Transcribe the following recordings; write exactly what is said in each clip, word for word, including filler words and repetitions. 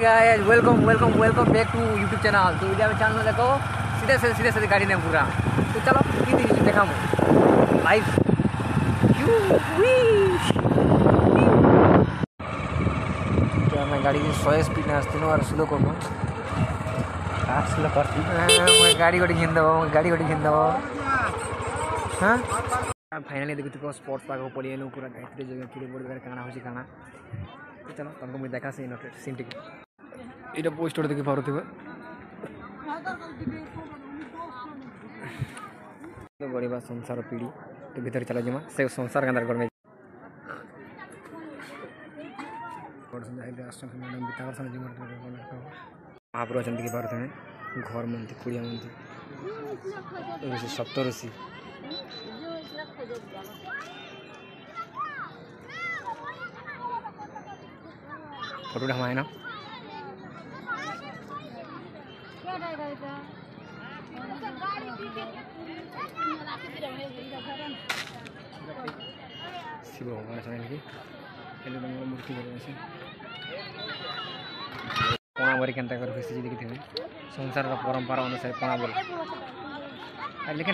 Guys welcome welcome welcome back to YouTube channel. तो video channel देखो सीधे से सीधे सीधे गाड़ी ने पूरा तो चलो कि देखा लाइव तो मैं गाड़ी की सौ स्पीड आसती और स्लो करबो स्लो करती गाड़ी गोटी घिन देबो गाड़ी गोटी घिन देबो हां फाइनली देखो स्पोर्ट्स पार्क पड़ी एनु पूरा गायत्री जगह पूरी बोर्ड वगैरह काना होची काना तो चलो तुमको मैं देखा से नोट सीन टिक इटा पोस्टर देखि पारुथिबे तो गरीबा संसार पीढ़ी तो भीतर चला जमा से संसार के अंदर घर में और संजय राष्ट्र के मैडम बितावर सन जीवन महापुरुष चंद की भारत में घर मंत्री कुड़िया मंत्री तो सत्तर अस्सी फोटो हमारे ना शिव भगवान की मूर्ति पणा बरी के देखी संसार परंपरा अनुसार पणा बोल लेकिन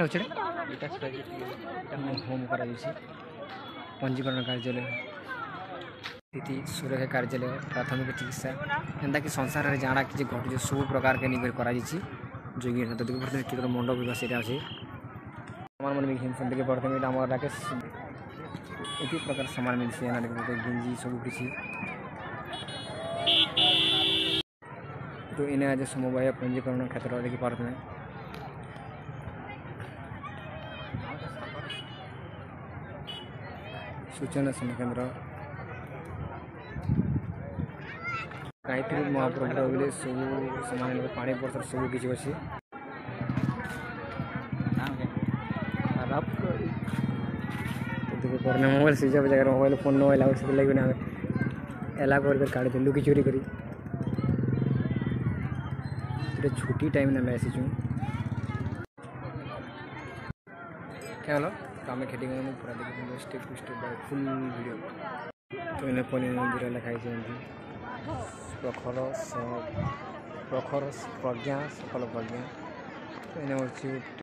होम कर पंजीकरण कार्यालय स्थिति सुरक्षा कार्यालय प्राथमिक चिकित्सा एंता कि संसार में जाना कि घटू सब प्रकार के निकर करा जोगी तो देखिए मंडप भी से सामान मन भी घिन देखिए प्रथम आम राकेश ये प्रकार सामान मिलसे गंजी सब किसी तो इन्हें आज समवाय पंजीकरण क्षेत्र देखी पार्थे सूचना सेवा केन्द्र गायत्री महाप्रभु बोले सब सामान पानी बर्तन सब किसी अच्छी करने मोबाइल स्विच ऑफ जगह मोबाइल फोन न होगा से लगे ना एला कर काढ़ी लुकी चोरी करी छुट्टी टाइम ना मैं आसीचु क्या हलो तो आम खेती पूरा देखिए step to step by full video तो इन्हें फोन मंदिर लिखाई प्रखर प्रखर प्रज्ञा सकल प्रज्ञा तो इन्हें